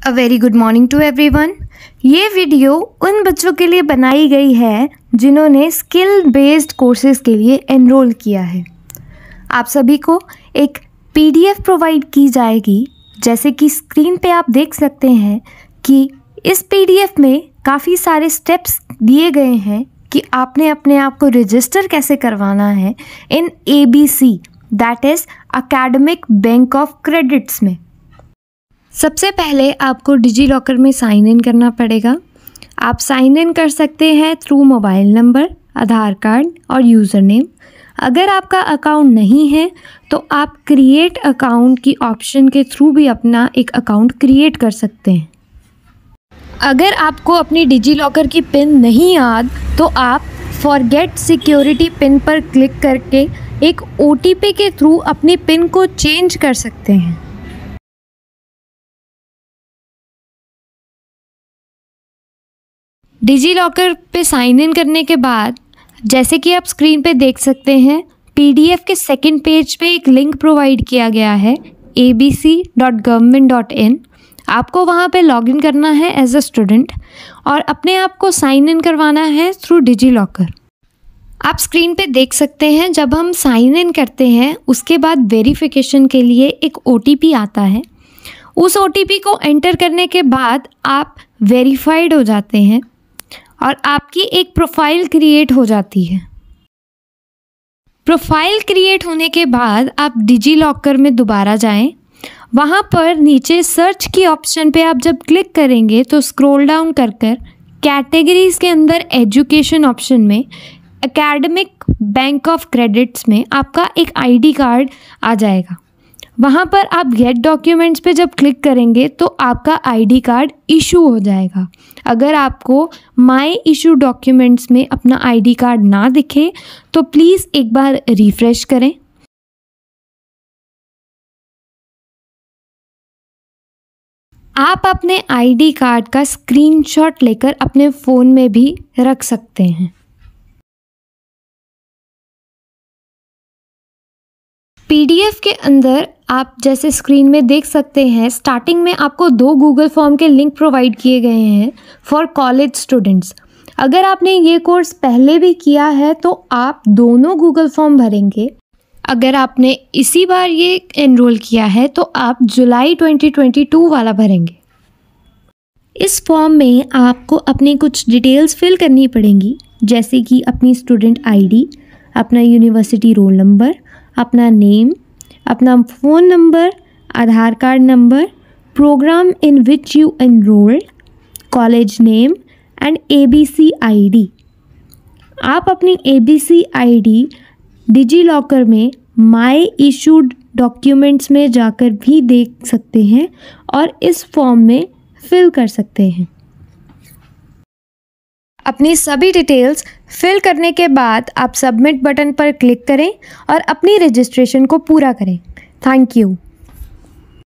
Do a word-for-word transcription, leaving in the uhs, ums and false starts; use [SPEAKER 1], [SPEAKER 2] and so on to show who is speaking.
[SPEAKER 1] A very good morning to everyone. ये video उन बच्चों के लिए बनाई गई है जिन्होंने स्किल बेस्ड कोर्सेज के लिए एनरोल किया है। आप सभी को एक पीडीएफ प्रोवाइड की जाएगी, जैसे कि स्क्रीन पे आप देख सकते हैं कि इस पीडीएफ में काफ़ी सारे स्टेप्स दिए गए हैं कि आपने अपने आप को रजिस्टर कैसे करवाना है in A B C, that is academic bank of credits में। सबसे पहले आपको डिजी लॉकर में साइन इन करना पड़ेगा। आप साइन इन कर सकते हैं through mobile number, Aadhaar card और यूज़र नेम। अगर आपका अकाउंट नहीं है तो आप क्रिएट अकाउंट की ऑप्शन के थ्रू भी अपना एक अकाउंट क्रिएट कर सकते हैं। अगर आपको अपनी डिजी लॉकर की पिन नहीं याद तो आप फॉरगेट सिक्योरिटी पिन पर क्लिक करके एक ओ टी पी के थ्रू अपनी पिन को चेंज कर सकते हैं। डिजी लॉकर पे साइन इन करने के बाद जैसे कि आप स्क्रीन पे देख सकते हैं, पीडीएफ के सेकंड पेज पे एक लिंक प्रोवाइड किया गया है A B C dot government dot in. आपको वहाँ पे लॉगिन करना है एज अ स्टूडेंट और अपने आप को साइन इन करवाना है थ्रू डिजी लॉकर। आप स्क्रीन पे देख सकते हैं, जब हम साइन इन करते हैं उसके बाद वेरिफिकेशन के लिए एक ओ टी पी आता है। उस ओ टी पी को एंटर करने के बाद आप वेरीफाइड हो जाते हैं और आपकी एक प्रोफाइल क्रिएट हो जाती है। प्रोफाइल क्रिएट होने के बाद आप डिजी लॉकर में दोबारा जाएं। वहाँ पर नीचे सर्च की ऑप्शन पे आप जब क्लिक करेंगे तो स्क्रॉल डाउन कर कर कैटेगरीज़ के अंदर एजुकेशन ऑप्शन में एकेडमिक बैंक ऑफ क्रेडिट्स में आपका एक आईडी कार्ड आ जाएगा। वहाँ पर आप गेट डॉक्यूमेंट्स पे जब क्लिक करेंगे तो आपका आईडी कार्ड इशू हो जाएगा। अगर आपको माय इशू डॉक्यूमेंट्स में अपना आईडी कार्ड ना दिखे तो प्लीज़ एक बार रिफ़्रेश करें। आप अपने आईडी कार्ड का स्क्रीनशॉट लेकर अपने फ़ोन में भी रख सकते हैं। पीडीएफ के अंदर आप जैसे स्क्रीन में देख सकते हैं, स्टार्टिंग में आपको दो गूगल फॉर्म के लिंक प्रोवाइड किए गए हैं फॉर कॉलेज स्टूडेंट्स। अगर आपने ये कोर्स पहले भी किया है तो आप दोनों गूगल फॉर्म भरेंगे। अगर आपने इसी बार ये एनरोल किया है तो आप जुलाई ट्वेंटी ट्वेंटी टू वाला भरेंगे। इस फॉर्म में आपको अपनी कुछ डिटेल्स फिल करनी पड़ेंगी, जैसे कि अपनी स्टूडेंट आईडी, अपना यूनिवर्सिटी रोल नंबर, अपना नेम, अपना phone number, Aadhaar card number, program in which you enrolled, college name and A B C I D. आप अपनी A B C I D DigiLocker में माय इशूड डॉक्यूमेंट्स में जाकर भी देख सकते हैं और इस फॉर्म में फिल कर सकते हैं। अपनी सभी डिटेल्स फिल करने के बाद आप सबमिट बटन पर क्लिक करें और अपनी रजिस्ट्रेशन को पूरा करें। Thank you.